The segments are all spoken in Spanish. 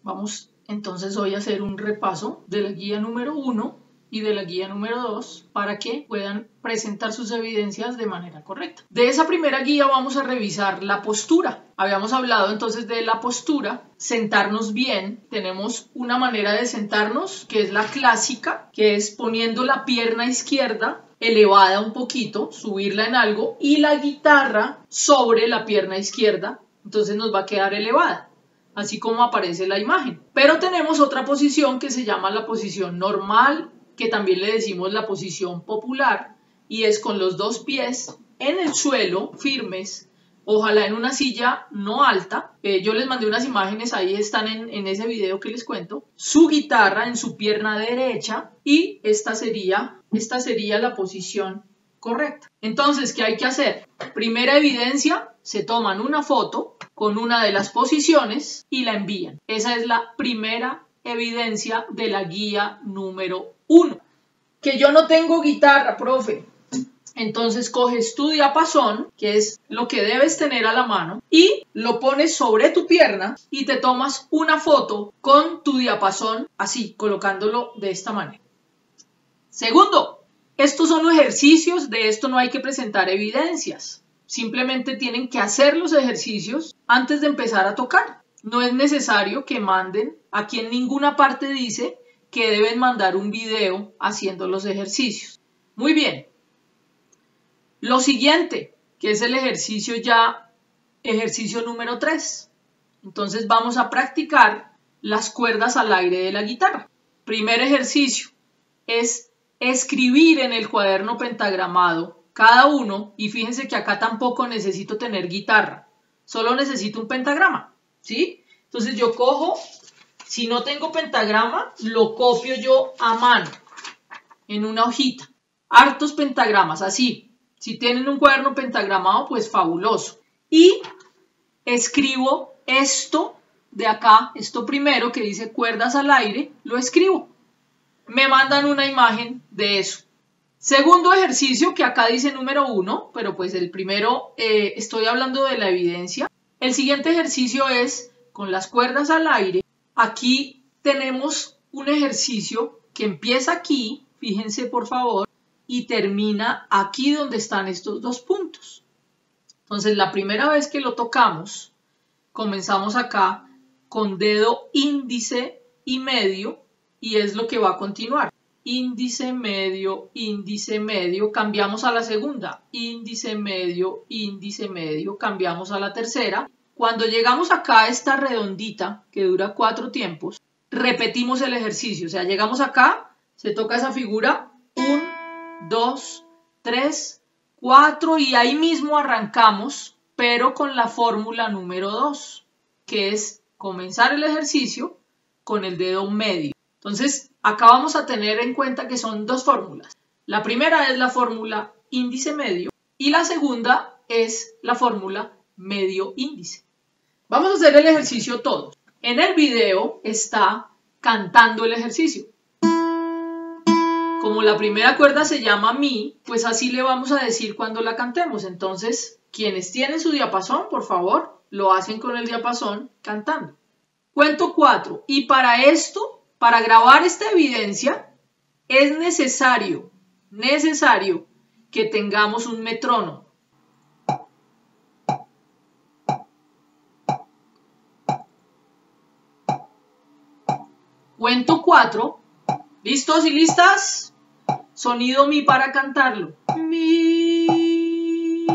Vamos entonces hoy a hacer un repaso de la guía número 1 y de la guía número 2 para que puedan presentar sus evidencias de manera correcta. De esa primera guía vamos a revisar la postura. Habíamos hablado entonces de la postura, sentarnos bien. Tenemos una manera de sentarnos que es la clásica, que es poniendo la pierna izquierda elevada un poquito, subirla en algo y la guitarra sobre la pierna izquierda, entonces nos va a quedar elevada, así como aparece la imagen. Pero tenemos otra posición que se llama la posición normal, que también le decimos la posición popular, y es con los dos pies en el suelo, firmes, ojalá en una silla no alta. Yo les mandé unas imágenes, ahí están en ese video que les cuento. Su guitarra en su pierna derecha y esta sería la posición correcta. Entonces, ¿qué hay que hacer? Primera evidencia, se toman una foto con una de las posiciones y la envían. Esa es la primera evidencia de la guía número 1. Que yo no tengo guitarra, profe. Entonces coges tu diapasón, que es lo que debes tener a la mano, y lo pones sobre tu pierna y te tomas una foto con tu diapasón, así, colocándolo de esta manera. Segundo, estos son los ejercicios, de esto no hay que presentar evidencias. Simplemente tienen que hacer los ejercicios antes de empezar a tocar. No es necesario que manden, aquí en ninguna parte dice que deben mandar un video haciendo los ejercicios. Muy bien. Lo siguiente, que es el ejercicio número 3. Entonces vamos a practicar las cuerdas al aire de la guitarra. Primer ejercicio es escribir en el cuaderno pentagramado cada uno, y fíjense que acá tampoco necesito tener guitarra, solo necesito un pentagrama, ¿sí? Entonces yo cojo, si no tengo pentagrama, lo copio yo a mano en una hojita. Hartos pentagramas, así. Si tienen un cuaderno pentagramado, pues fabuloso. Y escribo esto de acá, esto primero que dice cuerdas al aire, lo escribo. Me mandan una imagen de eso. Segundo ejercicio, que acá dice número 1, pero pues el primero estoy hablando de la evidencia. El siguiente ejercicio es con las cuerdas al aire. Aquí tenemos un ejercicio que empieza aquí, fíjense por favor, y termina aquí donde están estos dos puntos. Entonces la primera vez que lo tocamos, comenzamos acá con dedo índice y medio, y es lo que va a continuar. Índice, medio, cambiamos a la segunda. Índice, medio, cambiamos a la tercera. Cuando llegamos acá a esta redondita, que dura 4 tiempos, repetimos el ejercicio. O sea, llegamos acá, se toca esa figura, 1, 2, 3, 4, y ahí mismo arrancamos, pero con la fórmula número 2, que es comenzar el ejercicio con el dedo medio. Entonces, acá vamos a tener en cuenta que son dos fórmulas. La primera es la fórmula índice medio y la segunda es la fórmula medio índice. Vamos a hacer el ejercicio todos. En el video está cantando el ejercicio. Como la primera cuerda se llama mi, pues así le vamos a decir cuando la cantemos. Entonces, quienes tienen su diapasón, por favor, lo hacen con el diapasón cantando. Cuento 4. Y para esto, para grabar esta evidencia, es necesario que tengamos un metrónomo. Cuento 4. ¿Listos y listas? Sonido mi para cantarlo. Mi.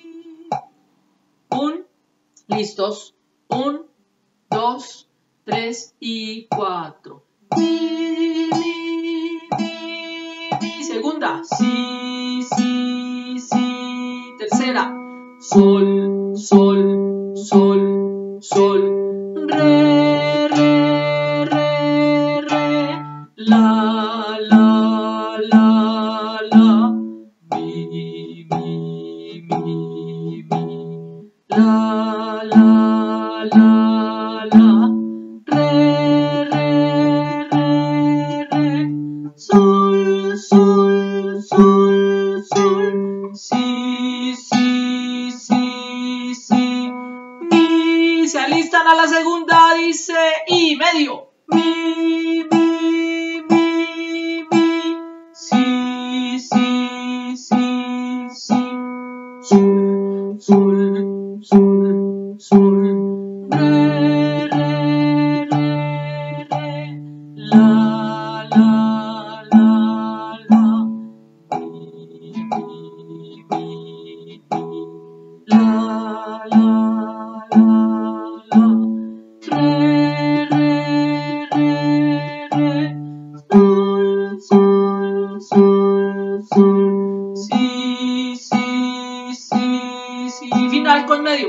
1. ¿Listos? 1, 2, 3 y 4. Mi, mi, mi. Segunda. Si, si, si. Tercera. Sol, sol, sol, sol. Re, re, re, re. La, la, la, la. Mi, mi, mi, mi. La, la, la, la. Re, re, re, re. Sol, sol, sol, sol. Si, si, si, si. Mi. alistan a la segunda, dice, y medio. Mi, mi, mi, mi, si, si, si, si, sol, sol, sol, sol, re, re, re, re, la, la, la, la, mi, mi, mi, mi, la, la, la, la, re, re, re, re, sol, sol, sol, sol, si, si, si, si, final con medio.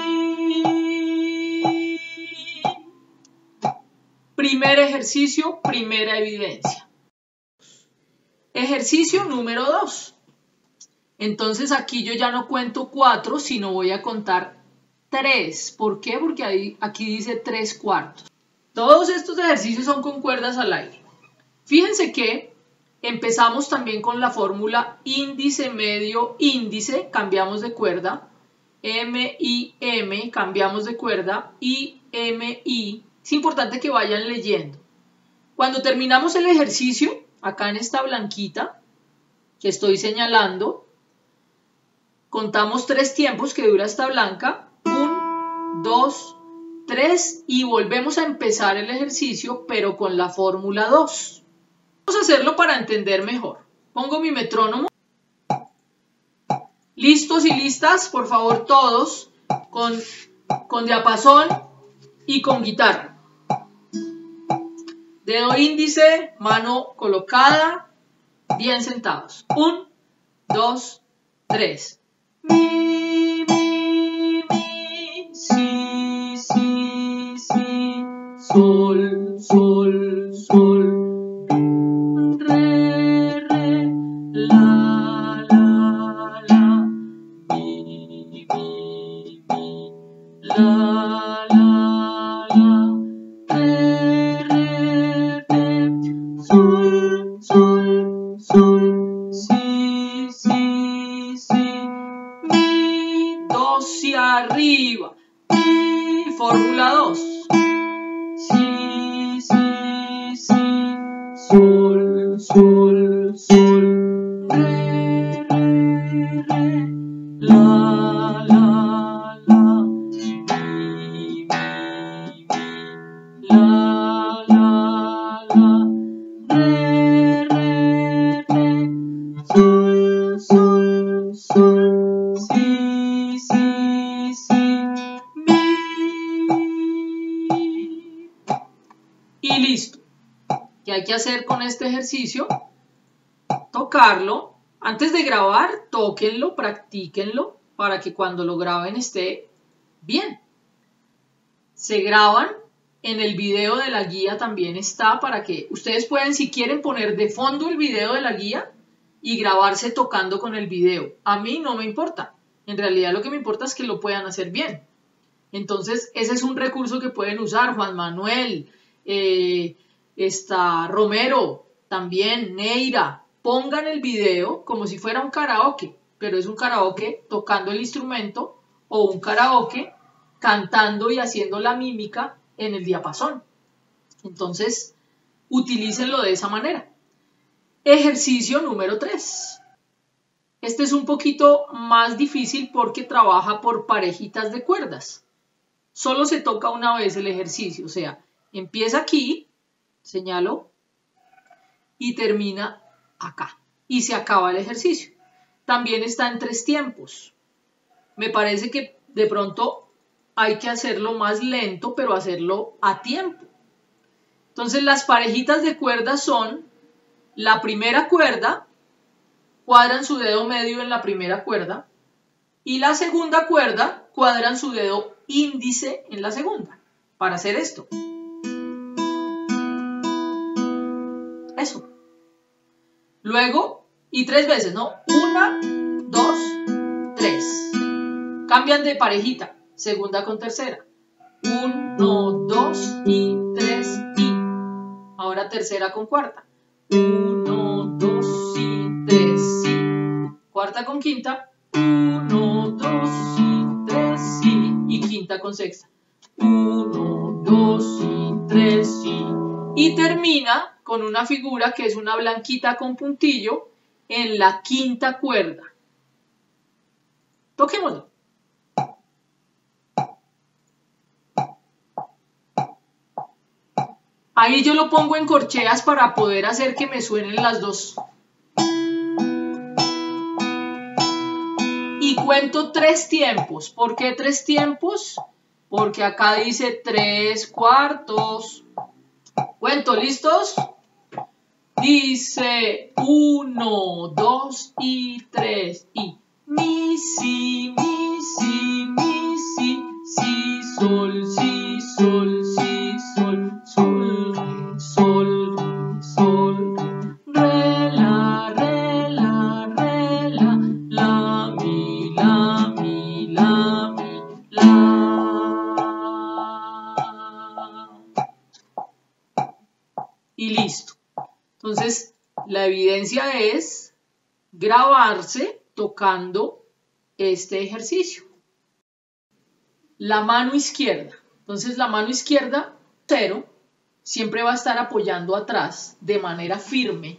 Primer ejercicio, primera evidencia. Ejercicio número 2. Entonces aquí yo ya no cuento 4, sino voy a contar 3. ¿Por qué? Porque aquí dice 3/4. Todos estos ejercicios son con cuerdas al aire. Fíjense que empezamos también con la fórmula índice, medio, índice, cambiamos de cuerda, M, I, M, cambiamos de cuerda, I, M, I. Es importante que vayan leyendo. Cuando terminamos el ejercicio, acá en esta blanquita que estoy señalando, contamos 3 tiempos que dura esta blanca, 1, 2, 3 y volvemos a empezar el ejercicio pero con la fórmula 2. Vamos a hacerlo para entender mejor. Pongo mi metrónomo. ¿Listos y listas? Por favor todos con diapasón y con guitarra. Dedo índice, mano colocada, bien sentados. 1, 2, 3. Mi, mi, mi, si, si, si, sol, sol, sol, re, re, la, la, la, mi, mi, mi, la, la, la, re, re, re, sol, sol, sol, si, si, si, mi, do hacia arriba, mi, fórmula 2, si, si, si, sol, sol, sol, re, re, re, la, la, la, mi, mi, mi, la, la, la, re, re, re, sol, sol, sol, si, si, si, mi. Y listo. ¿Qué hay que hacer con este ejercicio? Tocarlo. Antes de grabar, tóquenlo, practíquenlo, para que cuando lo graben esté bien. Se graban, en el video de la guía también está, para que ustedes pueden, si quieren, poner de fondo el video de la guía y grabarse tocando con el video. A mí no me importa. En realidad lo que me importa es que lo puedan hacer bien. Entonces, ese es un recurso que pueden usar. Juan Manuel, Romero, también Neira. Pongan el video como si fuera un karaoke, pero es un karaoke tocando el instrumento o un karaoke cantando y haciendo la mímica en el diapasón. Entonces, utilícenlo de esa manera. Ejercicio número 3. Este es un poquito más difícil porque trabaja por parejitas de cuerdas. Solo se toca una vez el ejercicio, o sea, empieza aquí, señalo, y termina acá. Y se acaba el ejercicio. También está en 3 tiempos. Me parece que de pronto hay que hacerlo más lento, pero hacerlo a tiempo. Entonces las parejitas de cuerdas son la primera cuerda, cuadran su dedo medio en la primera cuerda, y la segunda cuerda, cuadran su dedo índice en la segunda, para hacer esto. Eso. Luego, y 3 veces, ¿no? 1, 2, 3. Cambian de parejita, segunda con tercera. 1, 2 y 3 y. Ahora tercera con cuarta. 1, 2 y 3 y. Cuarta con quinta. 1, 2 y 3 y quinta con sexta. 1, 2 y 3 y termina con una figura que es una blanquita con puntillo en la quinta cuerda. Toquémoslo. Ahí yo lo pongo en corcheas para poder hacer que me suenen las dos. Y cuento 3 tiempos. ¿Por qué 3 tiempos? Porque acá dice 3 cuartos. Cuento, ¿listos? Dice 1, 2 y 3 y mi, si, sol, si, sol, si, sol, sol, sol, sol, re, la, la, mi, la, mi, la, mi, la. Y listo. Entonces, la evidencia es grabarse tocando este ejercicio. La mano izquierda. Entonces, la mano izquierda, 0, siempre va a estar apoyando atrás de manera firme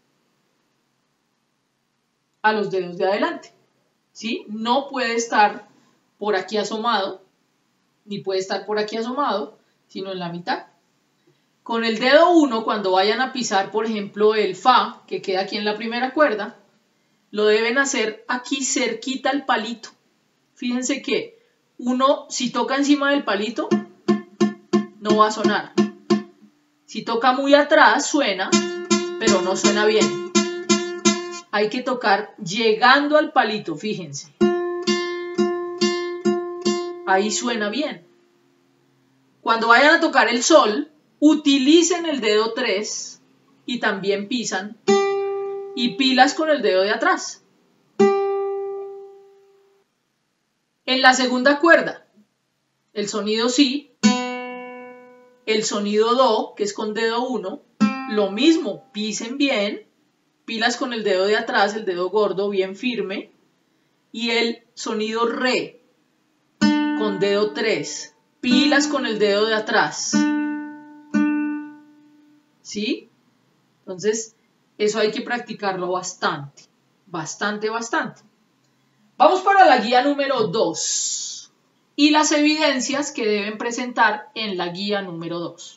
a los dedos de adelante. ¿Sí? No puede estar por aquí asomado, ni puede estar por aquí asomado, sino en la mitad. Con el dedo 1, cuando vayan a pisar, por ejemplo, el Fa, que queda aquí en la primera cuerda, lo deben hacer aquí cerquita al palito. Fíjense que uno, si toca encima del palito, no va a sonar. Si toca muy atrás, suena, pero no suena bien. Hay que tocar llegando al palito, fíjense. Ahí suena bien. Cuando vayan a tocar el Sol, utilicen el dedo 3 y también pisan y pilas con el dedo de atrás. En la segunda cuerda, el sonido Si, el sonido Do, que es con dedo 1, lo mismo, pisen bien, pilas con el dedo de atrás, el dedo gordo bien firme, y el sonido Re, con dedo 3, pilas con el dedo de atrás. ¿Sí? Entonces, eso hay que practicarlo bastante, bastante. Vamos para la guía número 2 y las evidencias que deben presentar en la guía número 2.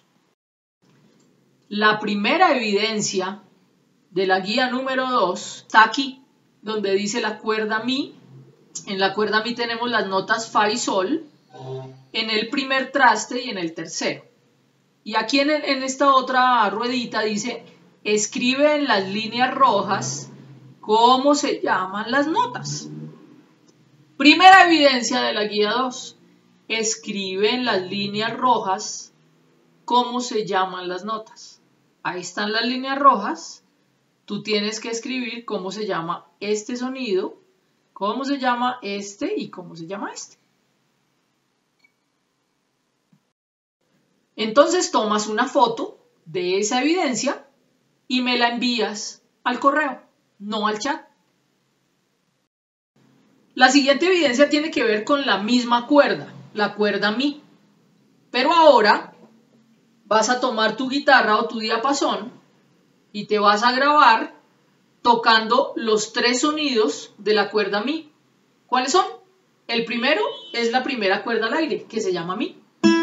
La primera evidencia de la guía número 2 está aquí, donde dice la cuerda Mi. En la cuerda Mi tenemos las notas Fa y Sol, en el primer traste y en el tercero. Y aquí en esta otra ruedita dice, escribe en las líneas rojas cómo se llaman las notas. Primera evidencia de la guía 2. Escribe en las líneas rojas cómo se llaman las notas. Ahí están las líneas rojas. Tú tienes que escribir cómo se llama este sonido, cómo se llama este y cómo se llama este. Entonces tomas una foto de esa evidencia y me la envías al correo, no al chat. La siguiente evidencia tiene que ver con la misma cuerda, la cuerda Mi. Pero ahora vas a tomar tu guitarra o tu diapasón y te vas a grabar tocando los 3 sonidos de la cuerda Mi. ¿Cuáles son? El primero es la primera cuerda al aire, que se llama Mi.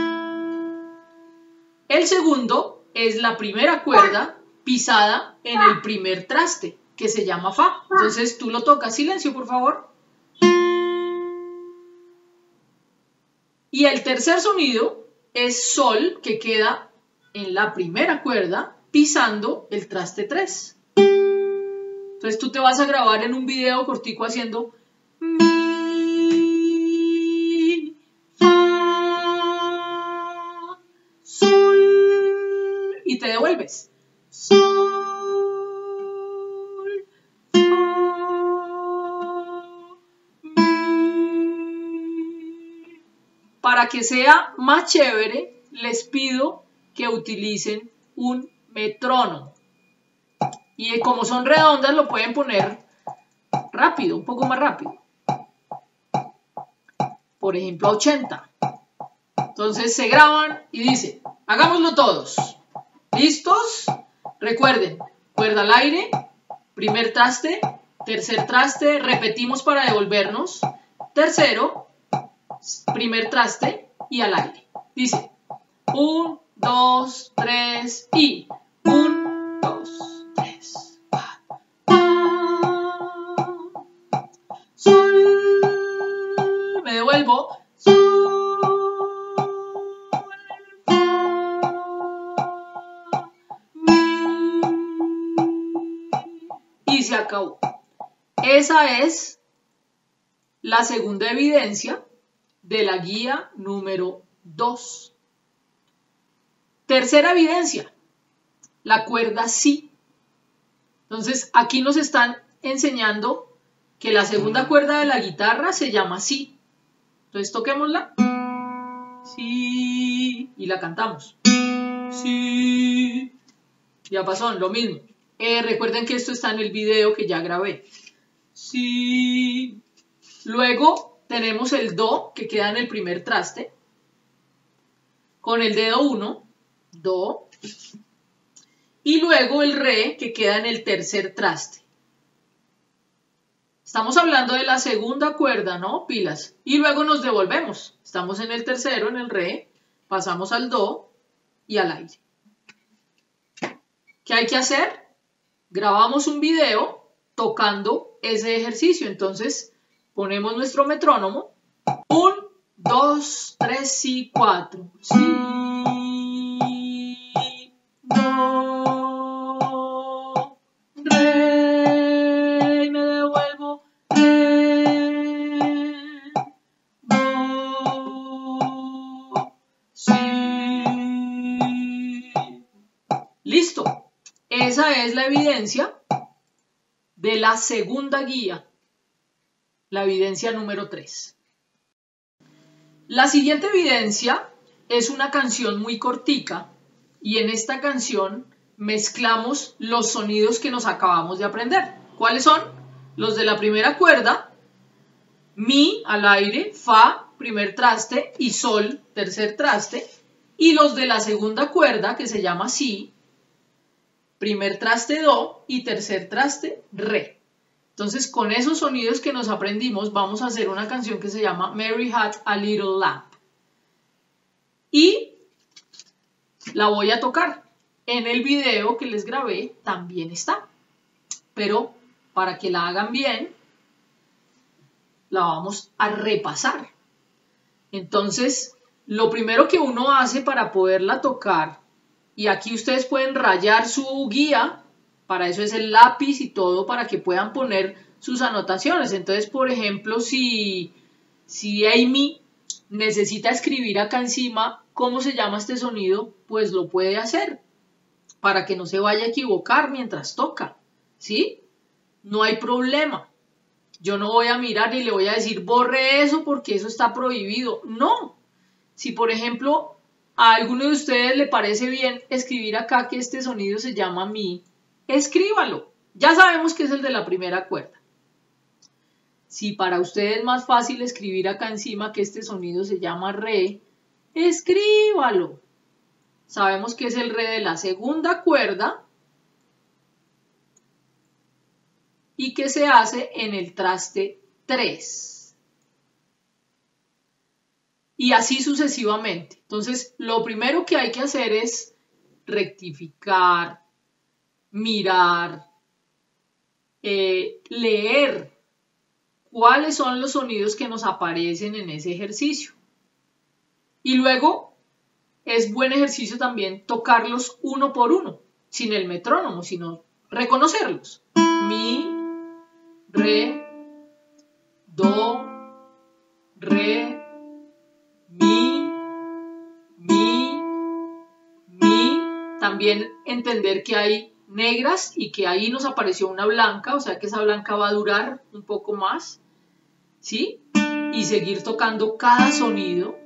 El segundo es la primera cuerda pisada en el primer traste, que se llama Fa. Entonces tú lo tocas. Silencio, por favor. Y el tercer sonido es Sol, que queda en la primera cuerda pisando el traste 3. Entonces tú te vas a grabar en un video cortico haciendo Mi, Fa, Sol y te devuelves. Sol, Fa, Mi. Para que sea más chévere, les pido que utilicen un metrónomo. Y como son redondas, lo pueden poner rápido, un poco más rápido. Por ejemplo, a 80. Entonces se graban y dice, hagámoslo todos. ¿Listos? Recuerden, cuerda al aire, primer traste, tercer traste, repetimos para devolvernos, tercero, primer traste y al aire. Dice, 1, 2, 3 y 1, 2, 3, sol, me devuelvo, sol, y se acabó. Esa es la segunda evidencia de la guía número 2. Tercera evidencia, la cuerda si. Entonces aquí nos están enseñando que la segunda cuerda de la guitarra se llama si. Entonces toquémosla. Si. Y la cantamos. Si. Ya pasó, lo mismo. Recuerden que esto está en el video que ya grabé. Si. Luego tenemos el do que queda en el primer traste. Con el dedo 1. Do, y luego el re que queda en el tercer traste. Estamos hablando de la segunda cuerda, ¿no? Pilas. Y luego nos devolvemos. Estamos en el tercero, en el re, pasamos al do y al aire. ¿Qué hay que hacer? Grabamos un video tocando ese ejercicio. Entonces ponemos nuestro metrónomo. 1, 2, 3 y 4. Sí. Listo. Esa es la evidencia de la segunda guía, la evidencia número 3. La siguiente evidencia es una canción muy cortica y en esta canción mezclamos los sonidos que nos acabamos de aprender. ¿Cuáles son? Los de la primera cuerda, mi al aire, fa, primer traste y sol, tercer traste, y los de la segunda cuerda que se llama si, primer traste do y tercer traste re. Entonces con esos sonidos que nos aprendimos vamos a hacer una canción que se llama Mary Had a Little Lamb y la voy a tocar. En el video que les grabé también está, pero para que la hagan bien la vamos a repasar. Entonces lo primero que uno hace para poderla tocar, y aquí ustedes pueden rayar su guía, para eso es el lápiz y todo, para que puedan poner sus anotaciones. Entonces, por ejemplo, si Amy necesita escribir acá encima cómo se llama este sonido, pues lo puede hacer, para que no se vaya a equivocar mientras toca, ¿sí? No hay problema. Yo no voy a mirar y le voy a decir, borre eso porque eso está prohibido. No. Si, por ejemplo, a alguno de ustedes le parece bien escribir acá que este sonido se llama mi, escríbalo. Ya sabemos que es el de la primera cuerda. Si para ustedes es más fácil escribir acá encima que este sonido se llama re, escríbalo. Sabemos que es el re de la segunda cuerda y que se hace en el traste 3. Y así sucesivamente. Entonces, lo primero que hay que hacer es rectificar, mirar, leer cuáles son los sonidos que nos aparecen en ese ejercicio. Y luego es buen ejercicio también tocarlos uno por uno, sin el metrónomo, sino reconocerlos. Mi, re, do, re, mi. También entender que hay negras y que ahí nos apareció una blanca, o sea que esa blanca va a durar un poco más, ¿sí? Y seguir tocando cada sonido,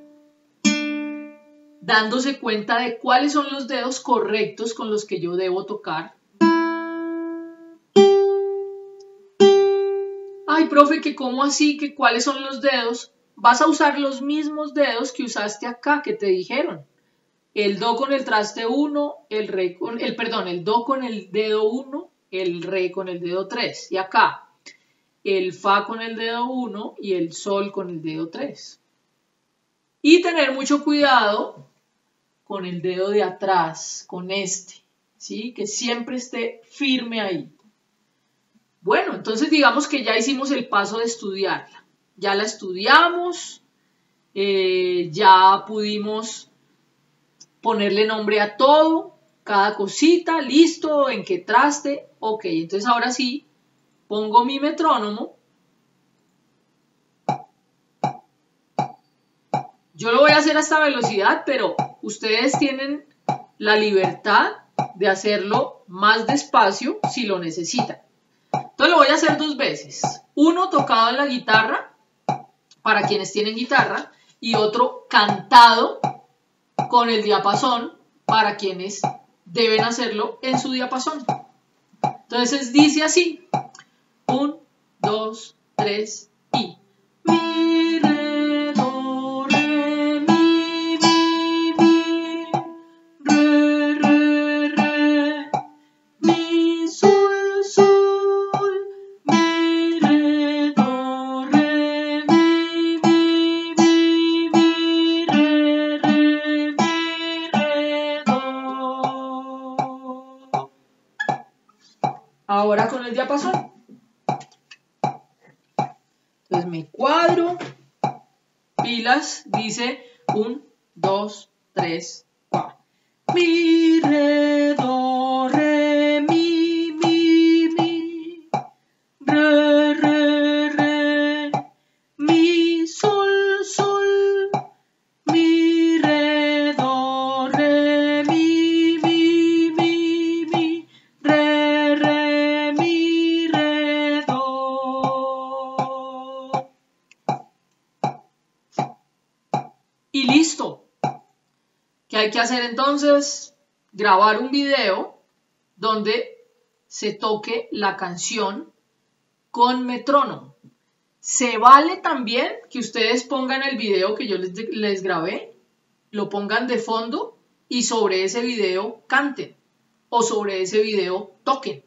dándose cuenta de cuáles son los dedos correctos con los que yo debo tocar. Ay, profe, ¿que cómo así? ¿Que cuáles son los dedos? vas a usar los mismos dedos que usaste acá que te dijeron. El do con el traste 1, el do con el dedo 1, el re con el dedo 3. Y acá, el fa con el dedo 1 y el sol con el dedo 3. Y tener mucho cuidado con el dedo de atrás, con este, ¿sí? Que siempre esté firme ahí. Bueno, entonces digamos que ya hicimos el paso de estudiarla. Ya la estudiamos, ya pudimos ponerle nombre a todo, cada cosita, listo, en qué traste, ok. Entonces ahora sí, pongo mi metrónomo. Yo lo voy a hacer a esta velocidad, pero ustedes tienen la libertad de hacerlo más despacio si lo necesitan. Entonces lo voy a hacer 2 veces. Uno tocado en la guitarra, para quienes tienen guitarra, y otro cantado con el diapasón, para quienes deben hacerlo en su diapasón. Entonces dice así: 1, 2, 3 y mi, re, do, re, mi, re, re, re, mi, sol, sol, mi, re, do, re, mi, re, re, mi, re, do. Ahora con el diapasón. Entonces me cuadro, pilas, dice 1, 2, 3, 4. Mi, re, do, re, mi, re, re, mi, sol, sol, mi, re, do, re, mi, re, mi, re, do. Y listo. ¿Qué hay que hacer entonces? Grabar un video donde se toque la canción con metrónomo. Se vale también que ustedes pongan el video que yo les grabé, lo pongan de fondo y sobre ese video canten o sobre ese video toquen.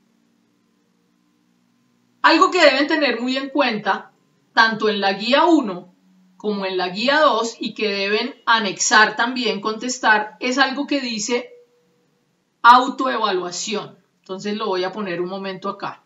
Algo que deben tener muy en cuenta, tanto en la guía 1 como en la guía 2 y que deben anexar también, contestar, es algo que dice autoevaluación. Entonces lo voy a poner un momento acá.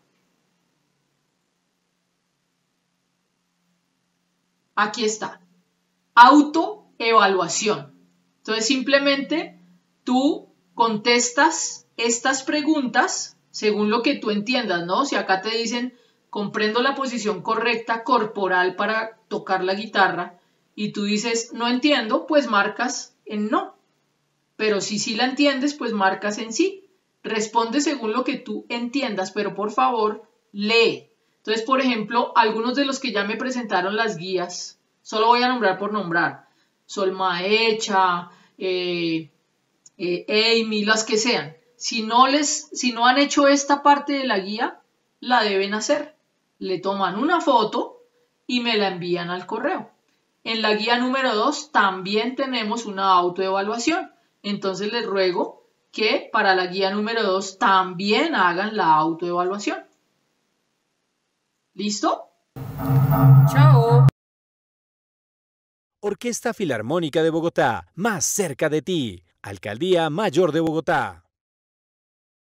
Aquí está. Autoevaluación. Entonces simplemente tú contestas estas preguntas según lo que tú entiendas, ¿no? Si acá te dicen, comprendo la posición correcta corporal para tocar la guitarra y tú dices, no entiendo, pues marcas en no. Pero si sí la entiendes, pues marcas en sí. Responde según lo que tú entiendas, pero por favor, lee. Entonces, por ejemplo, algunos de los que ya me presentaron las guías, solo voy a nombrar por nombrar, Sol Maecha, Amy, las que sean. Si no han hecho esta parte de la guía, la deben hacer. Le toman una foto y me la envían al correo. En la guía número 2 también tenemos una autoevaluación. Entonces les ruego que para la guía número 2 también hagan la autoevaluación. ¿Listo? ¡Chao! Orquesta Filarmónica de Bogotá, más cerca de ti. Alcaldía Mayor de Bogotá.